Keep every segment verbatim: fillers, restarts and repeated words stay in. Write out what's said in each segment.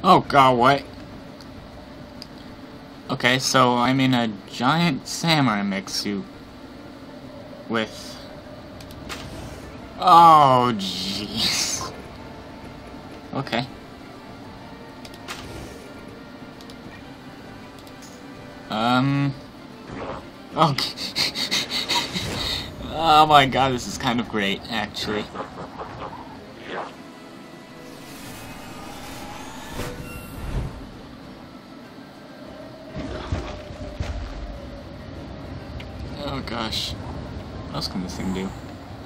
Oh god, what? Okay, so I'm in a giant samurai mech suit with... Oh, jeez. Okay. Um... Okay. Oh my god, this is kind of great, actually. Oh gosh. What else can this thing do?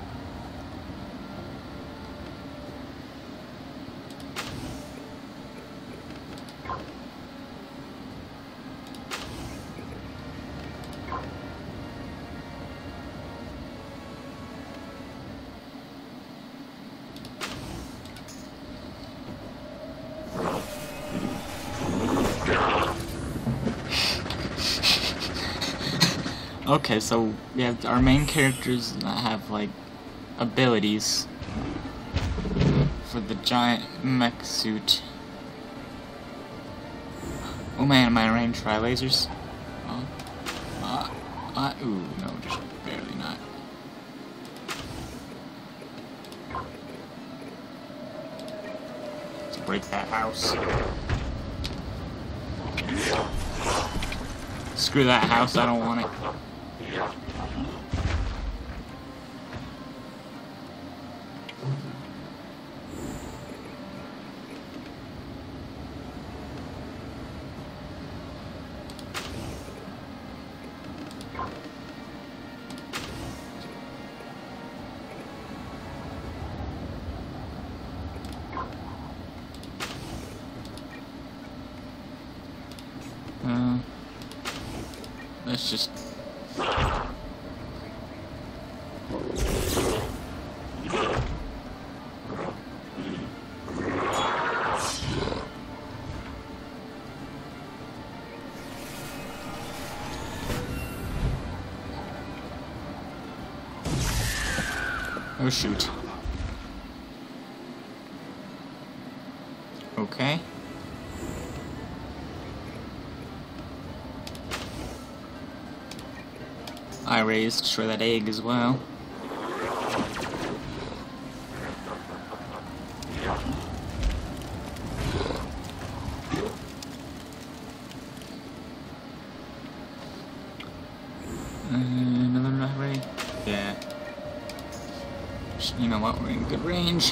Okay, so we have our main characters that have like abilities for the giant mech suit. Oh man, am I in range? Try lasers? Oh, uh, uh, ooh, no, just barely not. Let's break that house. Screw that house, I don't want it. Uh, let's just... Oh shoot. Okay. I raised, destroy that egg as well. Uh, another ray? Yeah. You know what, we're in good range.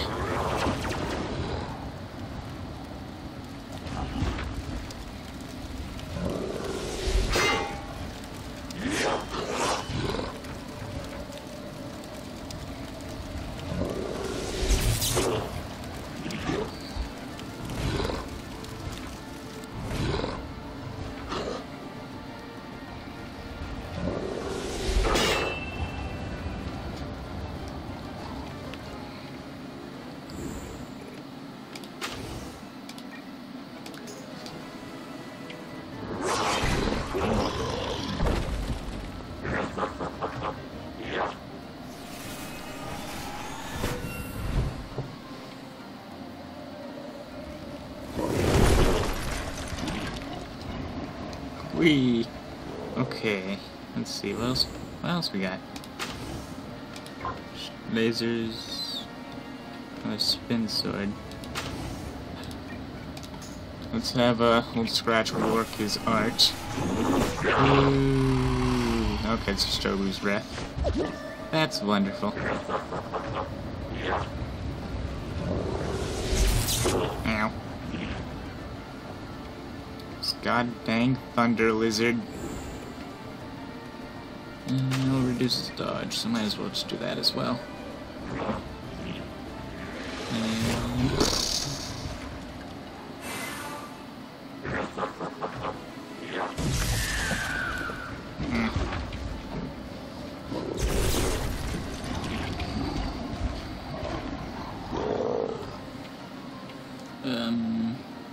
Whee! Okay, let's see, what else, what else we got? Lasers, a spin sword. Let's have a old Scratch rework his art. Ooh, okay, it's just Jobu's breath. That's wonderful. Ow. God dang thunder lizard. And it'll reduce its dodge, so might as well just do that as well. And... Mm. Um...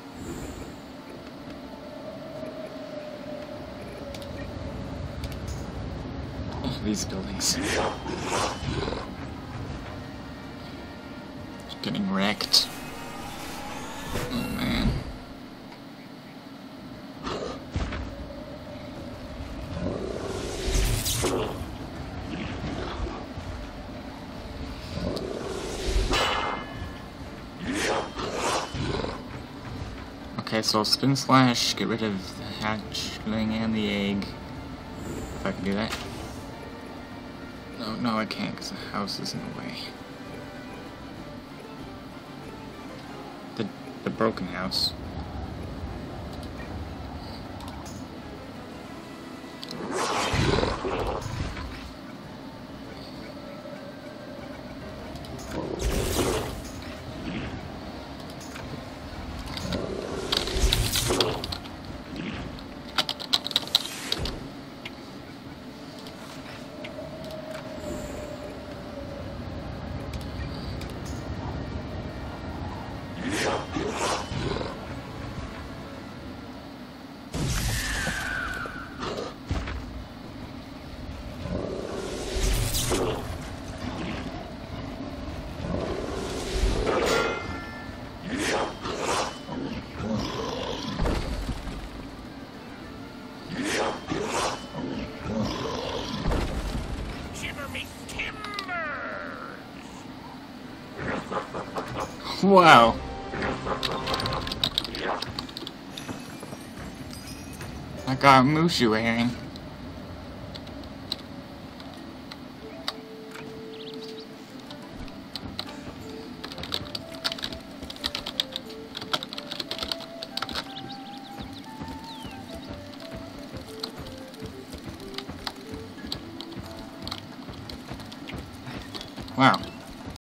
These buildings. Just getting wrecked. Oh man. Okay, so spin slash, get rid of the hatchling and the egg. If I can do that. No, no, I can't because the house is in the way. The the broken house. Wow. I got Mushu airing.